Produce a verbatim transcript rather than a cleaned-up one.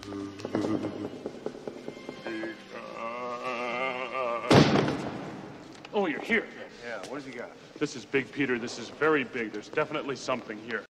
Oh, you're here. Yeah, what has he got? This is Big Peter. This is very big. There's definitely something here.